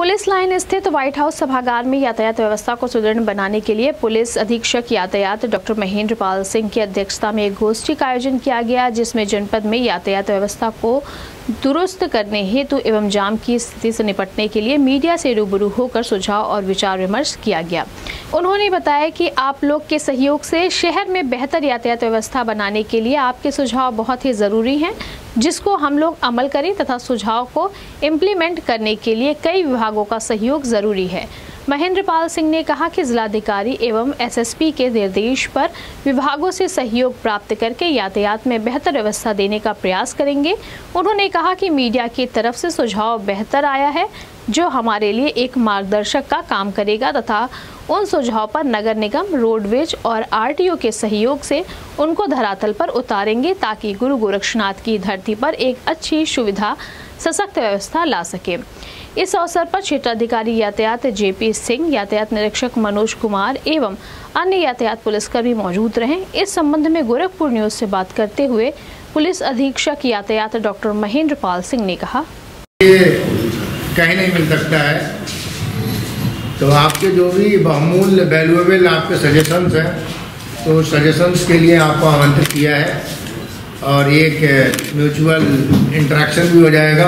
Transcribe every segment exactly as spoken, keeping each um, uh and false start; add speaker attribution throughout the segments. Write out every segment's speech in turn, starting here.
Speaker 1: Police line स्थित White House सभागार में यातायात व्यवस्था को सुदृढ़ बनाने के लिए पुलिस अधीक्षक यातायात डॉक्टर महेंद्र पाल सिंह की अध्यक्षता में एक गोष्ठी का आयोजन किया गया, जिसमें जनपद में यातायात व्यवस्था को दुरुस्त करने हेतु एवं जाम की स्थिति से निपटने के लिए मीडिया से रूबरू होकर सुझाव और विचार विमर्श किया गया। उन्होंने बताया कि आप लोग के सहयोग से शहर में बेहतर यातायात व्यवस्था बनाने के लिए आपके सुझाव बहुत ही ज़रूरी हैं, जिसको हम लोग अमल करें तथा सुझाव को इम्प्लीमेंट करने के लिए कई विभागों का सहयोग ज़रूरी है। महेंद्र पाल सिंह ने कहा कि जिलाधिकारी एवं एसएसपी के निर्देश पर विभागों से सहयोग प्राप्त करके यातायात में बेहतर व्यवस्था देने का प्रयास करेंगे। उन्होंने कहा कि मीडिया की तरफ से सुझाव बेहतर आया है, जो हमारे लिए एक मार्गदर्शक का काम करेगा तथा उन सुझाव पर नगर निगम, रोडवेज और आरटीओ के सहयोग से उनको धरातल पर उतारेंगे, ताकि गुरु गोरक्षनाथ की धरती पर एक अच्छी सुविधा सशक्त व्यवस्था ला सके। इस अवसर पर क्षेत्राधिकारी यातायात जेपी सिंह, यातायात निरीक्षक मनोज कुमार एवं अन्य यातायात पुलिसकर्मी मौजूद रहे। इस संबंध में गोरखपुर न्यूज से बात करते हुए पुलिस अधीक्षक यातायात डॉक्टर महेंद्र पाल सिंह ने कहा,
Speaker 2: कहीं नहीं मिल सकता है, तो आपके जो भी बहुमूल्य वैल्यूएबल आपके सजेशंस हैं, तो सजेशंस के लिए आपको आमंत्रित किया है और एक म्यूचुअल इंटरेक्शन भी हो जाएगा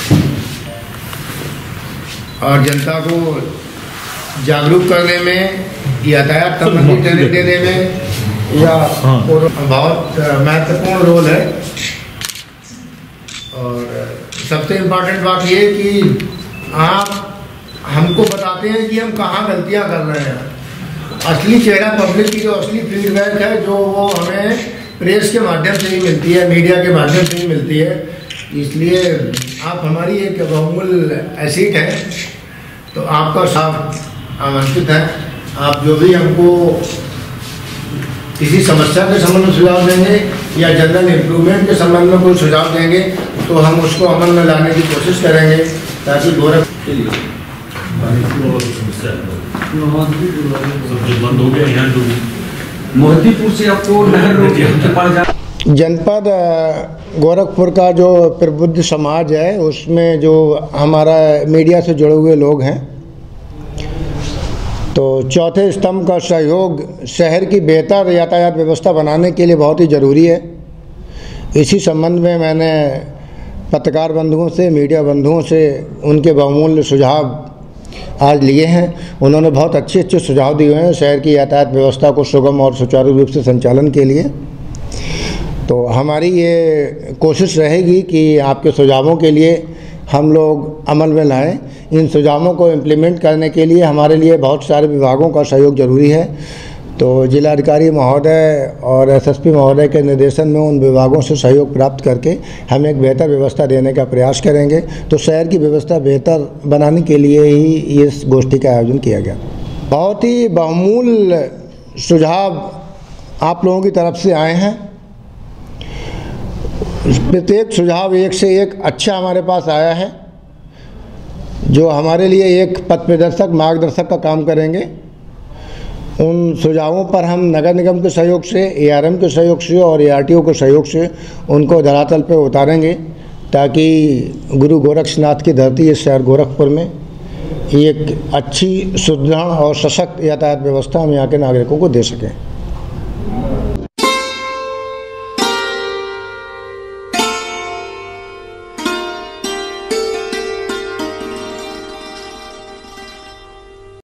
Speaker 2: और जनता को जागरूक करने में, यातायात संबंधी ट्रेनिंग देने में या बहुत महत्वपूर्ण रोल है। और सबसे इम्पोर्टेंट बात ये है कि आप हमको बताते हैं कि हम कहाँ गलतियाँ कर रहे हैं। असली चेहरा पब्लिक की जो असली फीडबैक है, जो वो हमें प्रेस के माध्यम से ही मिलती है, मीडिया के माध्यम से ही मिलती है। इसलिए आप हमारी एक बहुमूल्य एसेट है, तो आपका साथ आमंत्रित है। आप जो भी हमको किसी समस्या के संबंध में सुझाव देंगे या जनरल इम्प्रूवमेंट के संबंध में कोई सुझाव देंगे, तो हम उसको अमल में लाने की कोशिश करेंगे, ताकि गोरखपुर के लिए
Speaker 3: मोहद्दीपुर से आपको नहर रोड
Speaker 2: जनपद गोरखपुर का जो प्रबुद्ध समाज है, उसमें जो हमारा मीडिया से जुड़े हुए लोग हैं, तो चौथे स्तंभ का सहयोग शहर की बेहतर यातायात व्यवस्था बनाने के लिए बहुत ही ज़रूरी है। इसी संबंध में मैंने पत्रकार बंधुओं से, मीडिया बंधुओं से उनके बहुमूल्य सुझाव आज लिए हैं। उन्होंने बहुत अच्छे अच्छे सुझाव दिए हैं शहर की यातायात व्यवस्था को सुगम और सुचारू रूप से संचालन के लिए। तो हमारी ये कोशिश रहेगी कि आपके सुझावों के लिए हम लोग अमल में लाएं। इन सुझावों को इम्प्लीमेंट करने के लिए हमारे लिए बहुत सारे विभागों का सहयोग जरूरी है। तो जिलाधिकारी महोदय और एसएसपी महोदय के निर्देशन में उन विभागों से सहयोग प्राप्त करके हम एक बेहतर व्यवस्था देने का प्रयास करेंगे। तो शहर की व्यवस्था बेहतर बनाने के लिए ही इस गोष्ठी का आयोजन किया गया। बहुत ही बहुमूल्य सुझाव आप लोगों की तरफ से आए हैं। प्रत्येक सुझाव एक से एक अच्छा हमारे पास आया है, जो हमारे लिए एक पथ प्रदर्शक, मार्गदर्शक का काम करेंगे। उन सुझावों पर हम नगर निगम के सहयोग से, एआरएम के सहयोग से और एआरटीओ के सहयोग से उनको धरातल पर उतारेंगे, ताकि गुरु गोरक्षनाथ की धरती इस शहर गोरखपुर में एक अच्छी, सुदृढ़ और सशक्त यातायात व्यवस्था हम यहाँ के नागरिकों को दे सकें।